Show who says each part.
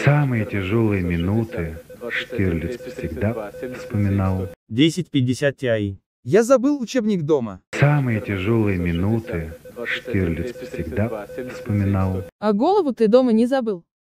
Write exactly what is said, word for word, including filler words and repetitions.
Speaker 1: Самые тяжелые минуты Штирлиц всегда вспоминал.
Speaker 2: десять пятьдесят Ti.
Speaker 3: Я забыл учебник дома.
Speaker 1: Самые тяжелые минуты Штирлиц всегда вспоминал.
Speaker 4: А голову ты дома не забыл?